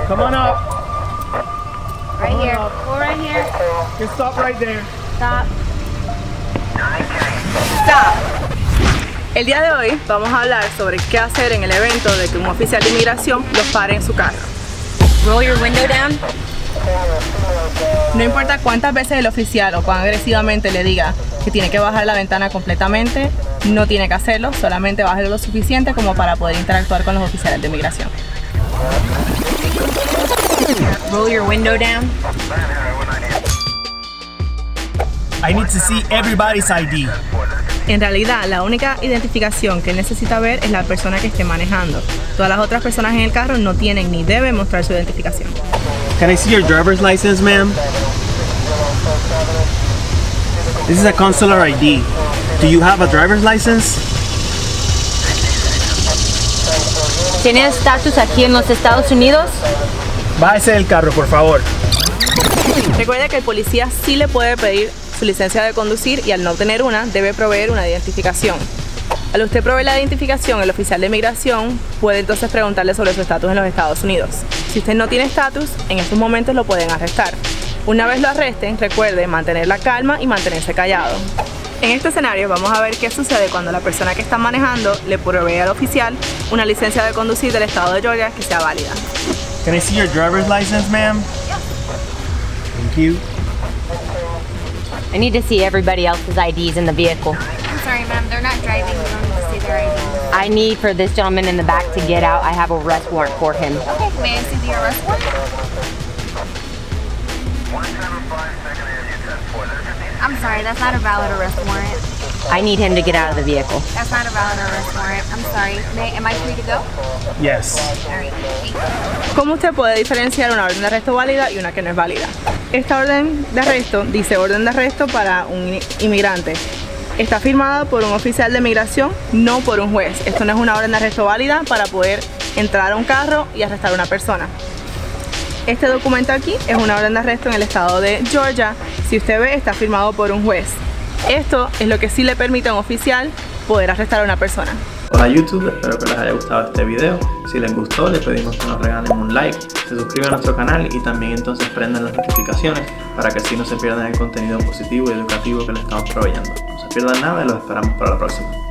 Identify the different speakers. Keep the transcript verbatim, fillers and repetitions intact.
Speaker 1: Come on up.
Speaker 2: Right
Speaker 1: Come on
Speaker 2: here.
Speaker 1: up.
Speaker 2: Go right here.
Speaker 1: You stop right there.
Speaker 2: Stop.
Speaker 3: Stop. El día de hoy vamos a hablar sobre qué hacer en el evento de que un oficial de inmigración los pare en su carro.
Speaker 2: Roll your window down.
Speaker 3: No importa cuántas veces el oficial o cuán agresivamente le diga que tiene que bajar la ventana completamente, no tiene que hacerlo, solamente bájelo lo suficiente como para poder interactuar con los oficiales de inmigración.
Speaker 2: Roll your window down.
Speaker 1: I need to see everybody's I D.
Speaker 3: En realidad, la única identificación que él necesita ver es la persona que esté manejando. Todas las otras personas en el carro no tienen ni deben mostrar su identificación.
Speaker 1: Can I see your driver's license, ma'am? This is a consular I D. Do you have a driver's license?
Speaker 2: ¿Tienes estatus aquí en los Estados Unidos?
Speaker 1: Bájese del carro, por favor.
Speaker 3: Recuerde que el policía sí le puede pedir su licencia de conducir y al no tener una, debe proveer una identificación. Al usted proveer la identificación, el oficial de inmigración puede entonces preguntarle sobre su estatus en los Estados Unidos. Si usted no tiene estatus, en estos momentos lo pueden arrestar. Una vez lo arresten, recuerde mantener la calma y mantenerse callado. En este escenario vamos a ver qué sucede cuando la persona que está manejando le provee al oficial una licencia de conducir del estado de Georgia que sea válida.
Speaker 1: Can I see your driver's license, ma'am? Thank you.
Speaker 2: I need to see everybody else's I Ds in the vehicle.
Speaker 4: I'm sorry, ma'am. They're not driving. You don't need to see their I D.
Speaker 2: I need for this gentleman in the back to get out. I have a arrest warrant for him.
Speaker 4: Okay, may I see the arrest warrant? I'm sorry, that's not a valid arrest warrant.
Speaker 2: I need him to get out of the vehicle.
Speaker 4: That's not a valid arrest warrant. I'm sorry. May, am I free to go?
Speaker 1: Yes.
Speaker 4: All right, thank you.
Speaker 3: ¿Cómo usted puede diferenciar una orden de arresto válida y una que no es válida? Esta orden de arresto dice orden de arresto para un inmigrante. Está firmada por un oficial de inmigración, no por un juez. Esto no es una orden de arresto válida para poder entrar a un carro y arrestar a una persona. Este documento aquí es una orden de arresto en el estado de Georgia. Si usted ve, está firmado por un juez. Esto es lo que sí le permite a un oficial poder arrestar a una persona.
Speaker 5: Hola YouTube, espero que les haya gustado este video. Si les gustó, les pedimos que nos regalen un like, se suscriban a nuestro canal y también entonces prendan las notificaciones para que así no se pierdan el contenido positivo y educativo que les estamos proveyendo. No se pierdan nada y los esperamos para la próxima.